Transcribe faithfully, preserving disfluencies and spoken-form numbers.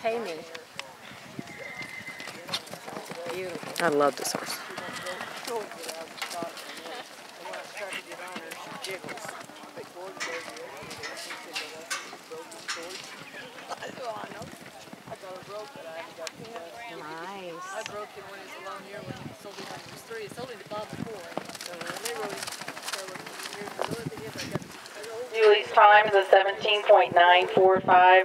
pay me. Beautiful. I love this horse. Nice. I broke him when he was a long year when he sold him when he was three. He sold him to Bob before. So when they rode him, so when years ago, I got Julie's time is a seventeen point nine four five.